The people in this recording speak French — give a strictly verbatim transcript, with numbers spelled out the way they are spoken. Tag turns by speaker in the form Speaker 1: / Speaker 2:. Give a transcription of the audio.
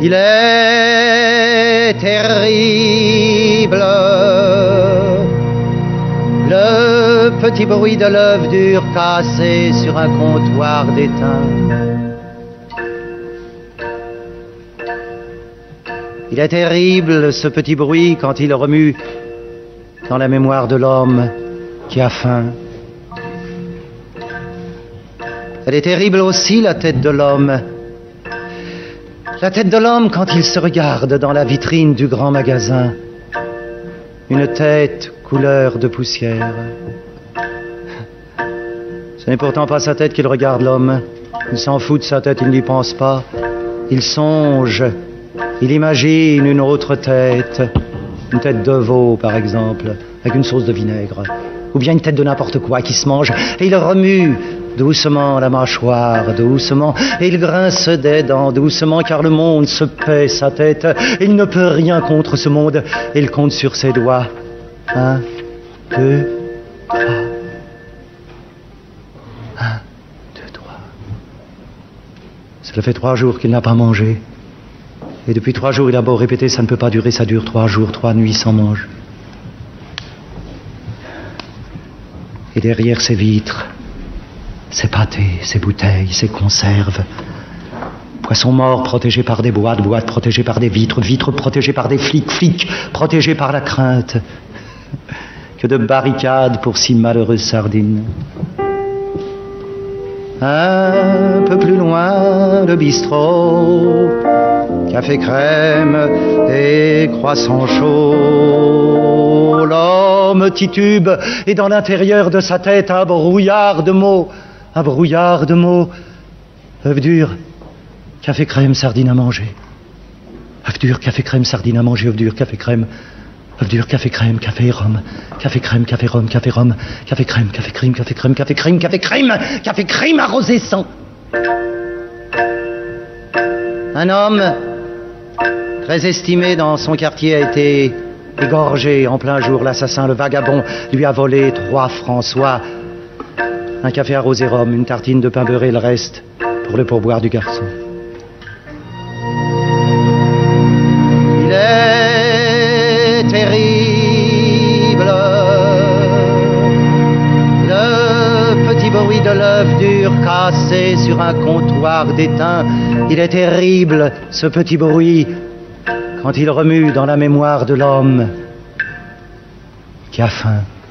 Speaker 1: Il est terrible, le petit bruit de l'œuf dur cassé sur un comptoir d'étain. Il est terrible ce petit bruit quand il remue dans la mémoire de l'homme qui a faim. Elle est terrible aussi, la tête de l'homme. La tête de l'homme quand il se regarde dans la vitrine du grand magasin. Une tête couleur de poussière. Ce n'est pourtant pas sa tête qu'il regarde, l'homme. Il s'en fout de sa tête, il n'y pense pas. Il songe, il imagine une autre tête. Une tête de veau, par exemple, avec une sauce de vinaigre. Ou bien une tête de n'importe quoi qui se mange. Et il remue doucement la mâchoire, doucement, et il grince des dents, doucement, car le monde se paie sa tête. Et il ne peut rien contre ce monde. Et il compte sur ses doigts. Un, deux, trois. Un, deux, trois. Cela fait trois jours qu'il n'a pas mangé. Et depuis trois jours, il a beau répéter, ça ne peut pas durer, ça dure trois jours, trois nuits sans manger. Et derrière ces vitres, ces pâtés, ces bouteilles, ces conserves, poissons morts protégés par des boîtes, boîtes protégées par des vitres, vitres protégées par des flics, flics protégés par la crainte. Que de barricades pour si malheureuses sardines. Un peu plus loin, le bistrot, café crème et croissant chaud. L'homme titube et dans l'intérieur de sa tête un brouillard de mots, un brouillard de mots. Œuf dur, café crème, sardine à manger. Œuf dur, café crème, sardine à manger. Œuf dur, café crème. Œuf dur, café crème, café rhum, café crème, café rhum, café rhum, café crème, café crème, café crème, café crème, café crème, café crème arrosé sang. Un homme très estimé dans son quartier a été égorgé en plein jour. L'assassin, le vagabond, lui a volé trois François, un café arrosé rhum, une tartine de pain beurré, le reste pour le pourboire du garçon. Il est terrible, le petit bruit de l'œuf dur cassé sur un comptoir d'étain. Il est terrible ce petit bruit quand il remue dans la mémoire de l'homme qui a faim.